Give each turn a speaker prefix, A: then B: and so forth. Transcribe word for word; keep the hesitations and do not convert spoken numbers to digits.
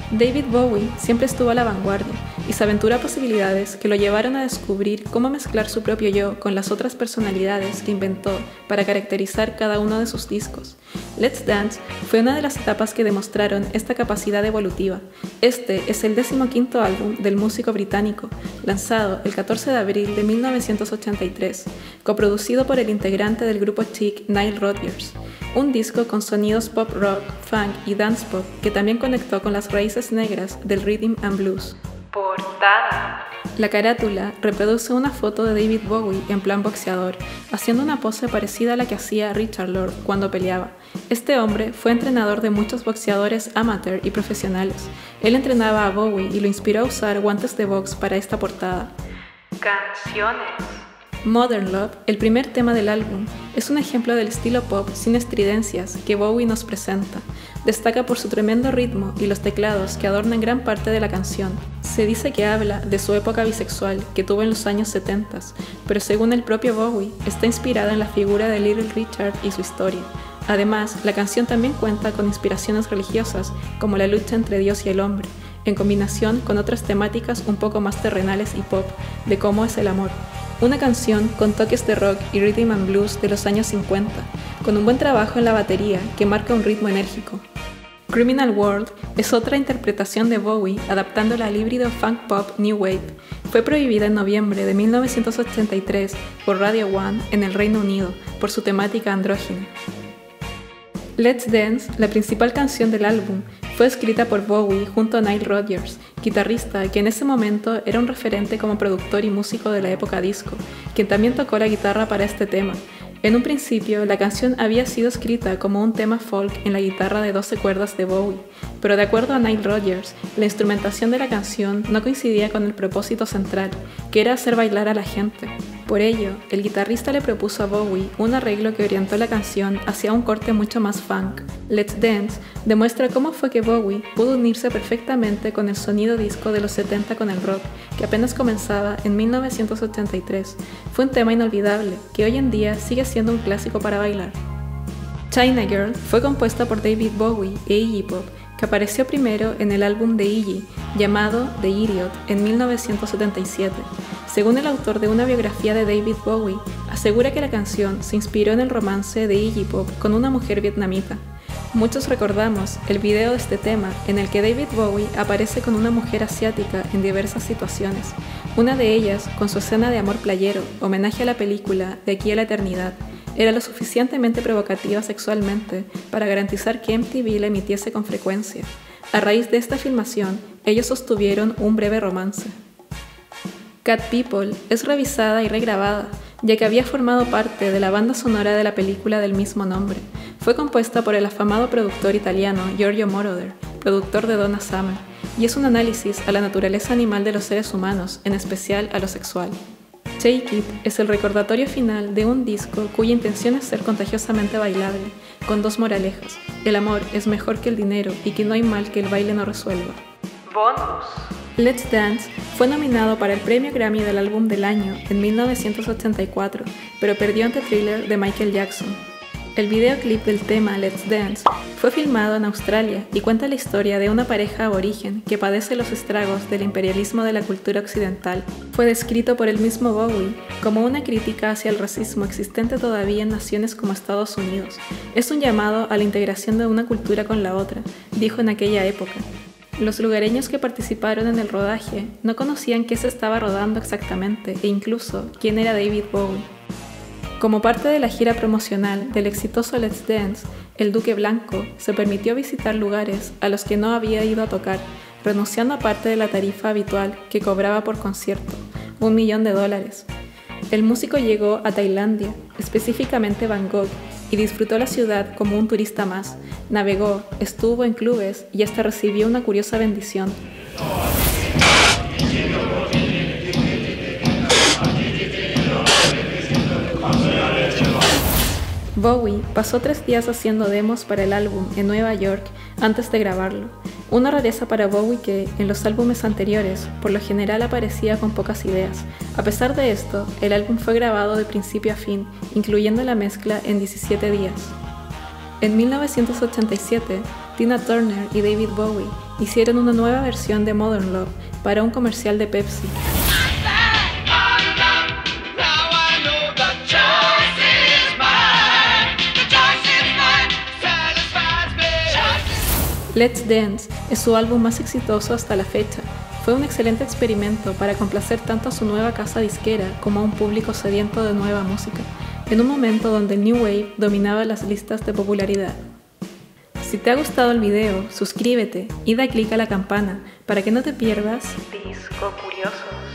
A: David Bowie siempre estuvo a la vanguardia y se aventuró a posibilidades que lo llevaron a descubrir cómo mezclar su propio yo con las otras personalidades que inventó para caracterizar cada uno de sus discos. Let's Dance fue una de las etapas que demostraron esta capacidad evolutiva. Este es el decimoquinto álbum del músico británico, lanzado el catorce de abril de mil novecientos ochenta y tres, coproducido por el integrante del grupo Chic, Nile Rodgers. Un disco con sonidos pop rock, funk y dance pop que también conectó con las raíces negras del rhythm and blues. Portada. La carátula reproduce una foto de David Bowie en plan boxeador, haciendo una pose parecida a la que hacía Richard Lord cuando peleaba. Este hombre fue entrenador de muchos boxeadores amateur y profesionales. Él entrenaba a Bowie y lo inspiró a usar guantes de box para esta portada. Canciones. Modern Love, el primer tema del álbum, es un ejemplo del estilo pop sin estridencias que Bowie nos presenta. Destaca por su tremendo ritmo y los teclados que adornan gran parte de la canción. Se dice que habla de su época bisexual que tuvo en los años setenta, pero según el propio Bowie, está inspirada en la figura de Little Richard y su historia. Además, la canción también cuenta con inspiraciones religiosas, como la lucha entre Dios y el hombre, en combinación con otras temáticas un poco más terrenales y pop, de cómo es el amor. Una canción con toques de rock y rhythm and blues de los años cincuenta, con un buen trabajo en la batería que marca un ritmo enérgico. Criminal World es otra interpretación de Bowie adaptándola al híbrido funk pop new wave. Fue prohibida en noviembre de mil novecientos ochenta y tres por Radio One en el Reino Unido por su temática andrógina. Let's Dance, la principal canción del álbum, fue escrita por Bowie junto a Nile Rodgers, guitarrista que en ese momento era un referente como productor y músico de la época disco, quien también tocó la guitarra para este tema. En un principio, la canción había sido escrita como un tema folk en la guitarra de doce cuerdas de Bowie, pero de acuerdo a Nile Rodgers, la instrumentación de la canción no coincidía con el propósito central, que era hacer bailar a la gente. Por ello, el guitarrista le propuso a Bowie un arreglo que orientó la canción hacia un corte mucho más funk. Let's Dance demuestra cómo fue que Bowie pudo unirse perfectamente con el sonido disco de los setenta con el rock, que apenas comenzaba en mil novecientos ochenta y tres. Fue un tema inolvidable, que hoy en día sigue siendo un clásico para bailar. China Girl fue compuesta por David Bowie e Iggy Pop, que apareció primero en el álbum de Iggy, llamado The Idiot, en mil novecientos setenta y siete. Según el autor de una biografía de David Bowie, asegura que la canción se inspiró en el romance de Iggy Pop con una mujer vietnamita. Muchos recordamos el video de este tema en el que David Bowie aparece con una mujer asiática en diversas situaciones, una de ellas con su escena de amor playero, homenaje a la película De aquí a la eternidad. Era lo suficientemente provocativa sexualmente para garantizar que M T V la emitiese con frecuencia. A raíz de esta filmación, ellos sostuvieron un breve romance. Cat People es revisada y regrabada, ya que había formado parte de la banda sonora de la película del mismo nombre. Fue compuesta por el afamado productor italiano Giorgio Moroder, productor de Donna Summer, y es un análisis a la naturaleza animal de los seres humanos, en especial a lo sexual. Shake It es el recordatorio final de un disco cuya intención es ser contagiosamente bailable, con dos moralejas: el amor es mejor que el dinero y que no hay mal que el baile no resuelva. Bonus. Let's Dance fue nominado para el premio Grammy del álbum del año en mil novecientos ochenta y cuatro, pero perdió ante Thriller de Michael Jackson. El videoclip del tema Let's Dance fue filmado en Australia y cuenta la historia de una pareja aborigen que padece los estragos del imperialismo de la cultura occidental. Fue descrito por el mismo Bowie como una crítica hacia el racismo existente todavía en naciones como Estados Unidos. Es un llamado a la integración de una cultura con la otra, dijo en aquella época. Los lugareños que participaron en el rodaje no conocían qué se estaba rodando exactamente e incluso quién era David Bowie. Como parte de la gira promocional del exitoso Let's Dance, el Duque Blanco se permitió visitar lugares a los que no había ido a tocar, renunciando a parte de la tarifa habitual que cobraba por concierto, un millón de dólares. El músico llegó a Tailandia, específicamente Bangkok, y disfrutó la ciudad como un turista más. Navegó, estuvo en clubes y hasta recibió una curiosa bendición. Bowie pasó tres días haciendo demos para el álbum en Nueva York antes de grabarlo. Una rareza para Bowie que, en los álbumes anteriores, por lo general aparecía con pocas ideas. A pesar de esto, el álbum fue grabado de principio a fin, incluyendo la mezcla en diecisiete días. En mil novecientos ochenta y siete, Tina Turner y David Bowie hicieron una nueva versión de Modern Love para un comercial de Pepsi. Let's Dance es su álbum más exitoso hasta la fecha. Fue un excelente experimento para complacer tanto a su nueva casa disquera como a un público sediento de nueva música, en un momento donde el New Wave dominaba las listas de popularidad. Si te ha gustado el video, suscríbete y da clic a la campana para que no te pierdas Disco Curiosos.